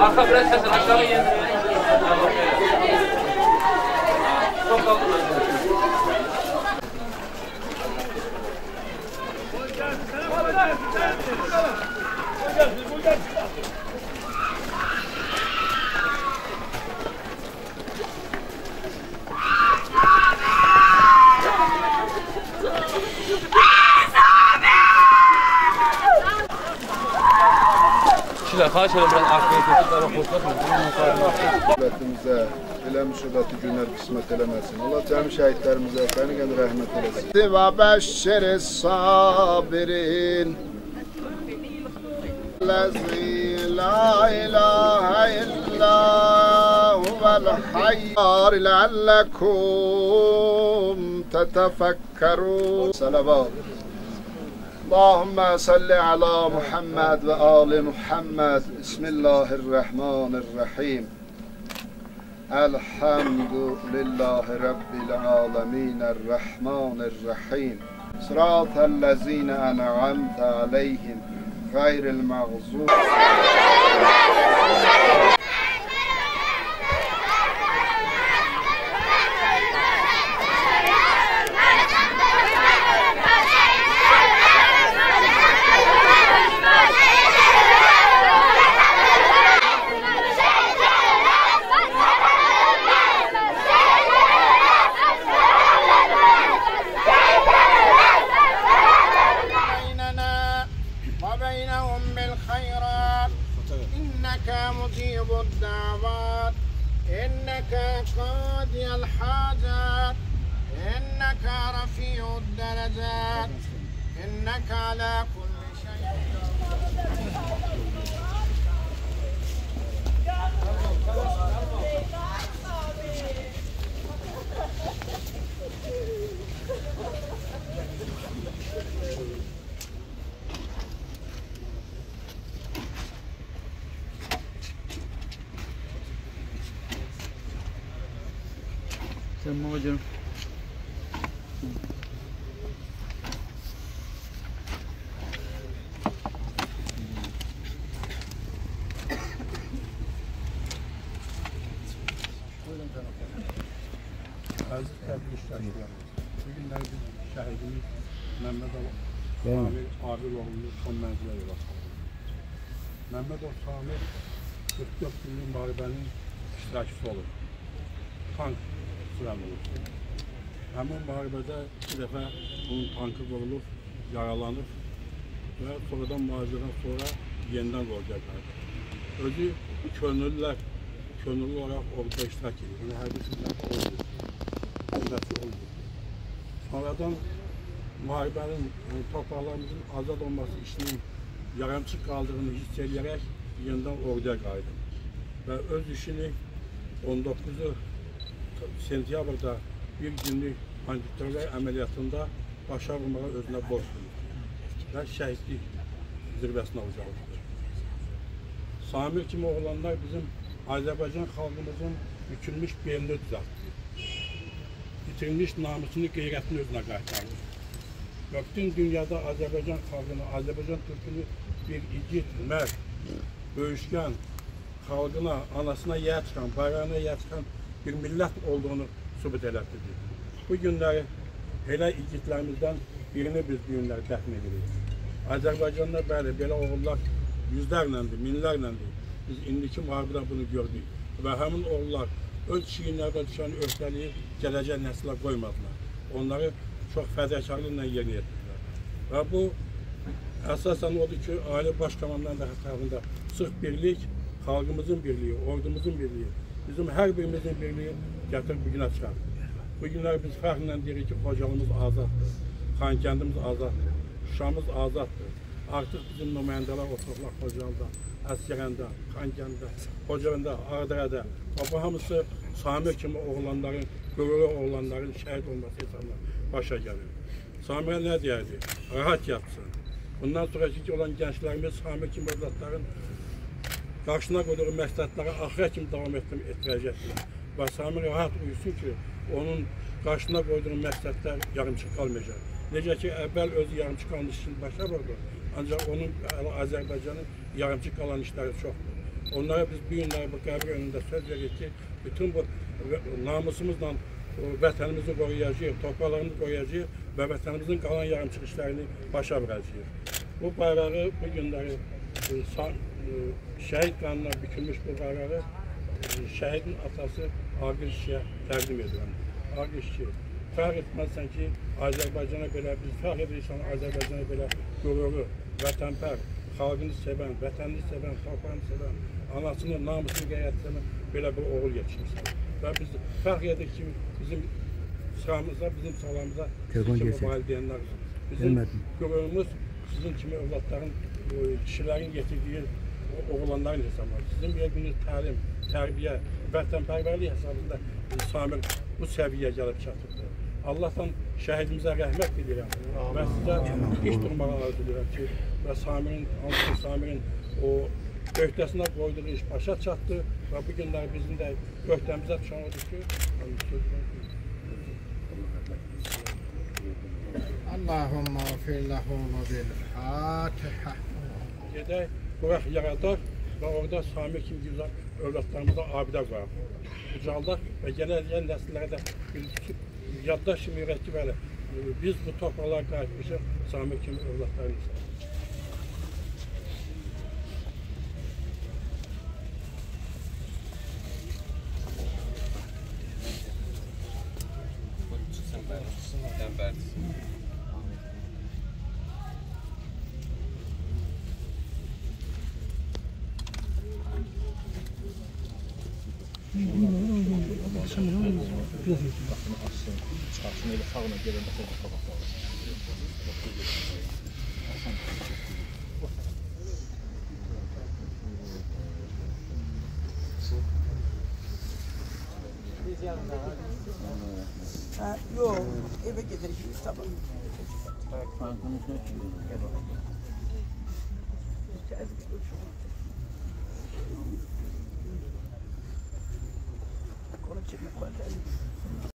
Arka biraz kesin aşağı yendirin. Çok kaldı. Xahiş edirəm, biraz arkaya Dövlətimizə elə müsibətli günlər qismət eləməsin. Allah cəmi şəhidlərimizə qəni-qəni rəhmət eləsin. Və bəşşəris sabirin Ləzi la ilahə illə huvəl hayyar ləalləkum tətəfəkkərun. Salavat. Allahümme salli ala Muhammed ve ali Muhammed. Bismillahirrahmanirrahim. Elhamdülillahi Rabbil alemin. Errahmanirrahim. Sıratellezine en'amte aleyhim. Gayril mağzub. مجيب الدعوات إنك قاضي الحاجات إنك رفيع الدرجات إنك على كل شيء Sen babacığım. Aziz təbii iştirakçılarımız, bugünlər biz şəhidimiz Məmmədov Samir Abiloğlu'nu son mənzilə yola salırıq. Məmmədov Samir 44 günlük müharibənin iştirakçısı olur. Tank sürən olur. Həmin müharibədə 2 dəfə bunun tankı vurulur, yaralanır və sonradan müharibədən sonra yenidən orduya qayıdır. Özü könüllülər, könüllü olaraq orduda iştirak edir. Yəni hərbi xidməti oldu. Sonradan müharibənin, torpaqlarımızın azad olması işinin yarımçıq qaldığını hiss edərək yenidən orduya qayıdır. Və öz işini 19 sentyabrda bir günlük antiterror əməliyyatında başa vurmağa özünə borc verir və şəhidlik zirvəsinə ucalmışdır. Samir kimi oğlanlar bizim Azərbaycan xalqımızın bükülmüş belini düzəltdi. Bitirilmiş namusunu, qeyrətini özünə qaytardı. Və bütün dünyada Azərbaycan xalqını, Azərbaycan türkünü bir igid, mərd, böyüşkən, xalqına, anasına yer çıxan, bayrağına yer çıxan bir millət olduğunu sübut elətdirdi. Bu günləri elə igidlərimizdən birini biz bu günləri dəfn edirik. Azərbaycanda bəli, belə oğullar yüzlərləndir, minlərləndir. Biz indiki müharibədə bunu gördük və həmin oğullar öz çiğinlərdə düşən öhdəliyi gələcək nəslə qoymadılar. Onları çox fədakarlıqla yerinə yetirdiler. Və bu əsasən odur ki, Ali Baş Komandanlığı tərəfində sırf birlik, xalqımızın birliyi, ordumuzun birliyi, bizim hər birimizin birliyi gətirib bugünə çıxardı. Bu günlər biz fəxrlə deyirik ki, Xocalımız azaddır, Xankəndimiz azaddır, Şuşamız azaddır. Artıq bizim nümayəndələr otururlar Xocalda, Əskərəndə, Xankəndə, Xocalında, Ağdərədə. Bu hamısı Samir kimi oğlanların, qürurlu oğlanların şəhid olması hesabına başa gəlir. Samirə nə deyərdi? Rahat yatsın. Bundan sonraki olan gənclərimiz Samir kimi övladların qarşına qoyduğu məqsədləri axıra kimi davam etdirəcəkdir. Və Samir rahat uyusun ki, onun qarşına qoyduğu məqsədlər yarımçıq qalmayacaq. Necə ki, əvvəl özü yarımçıq qalan işini başa vurdu, ancaq onun Azərbaycanın yarımçıq qalan işləri çoxdur. Onlara biz bu günler bu qəbir önündə söz veririk ki, bütün bu namusumuzla vətənimizi qoruyacağıq, torpaqlarımızı qoruyacağıq və vətənimizin qalan yarımçıq başa vuracağıq. Bu bayrağı bu günləri şəhid qanına bükülmüş bu bayrağı şəhidin atası Aqil işçiyə təqdim edirəm. Aqil işçi, fərq etməzsən ki, Azərbaycana belə, biz fərq edirsən Azərbaycana belə qürurlu, vətənpər, xalqını sevən, vətənini sevən, torpağını sevən, anasını, namusunu, qəyyətini belə bir oğul yetişmişsən. Və biz fərq edik ki, bizim sıramızda, bizim salamıza sizin kimi valideynlər, bizim qürurumuz sizin kimi övladların, kişilərin yetirdiyi oğlanların hesabları. Sizin verdiyiniz təlim, tərbiyə, vətənpərvərlik hesabında Samir bu səviyyəyə gəlib çatırdı. Allah'tan şəhidimizə rəhmət dilirəm və sizə iş durmağı arzu edirəm ki, və Samirin o öhdəsinə qoyduğu iş başa çatdı və bu günlər bizim də öhdəmizə düşən odur ki, Allahumma gfir lehu ve bil Fatiha. Gedək, quraq yaradaq və orada Samir kimi güzel övladlarımıza abidə qoyaq. Ucaldaq və gələn nəsillərə də yaddaş kimi ürəkli verir. Biz bu torpaqlara qayıtmışıq Samir kimi övladlarımıza. Sen Berdisin. Çıxarsın elə sağına gələn də qabaqda. Yok, eve gidelim sabah. Konuşmak var.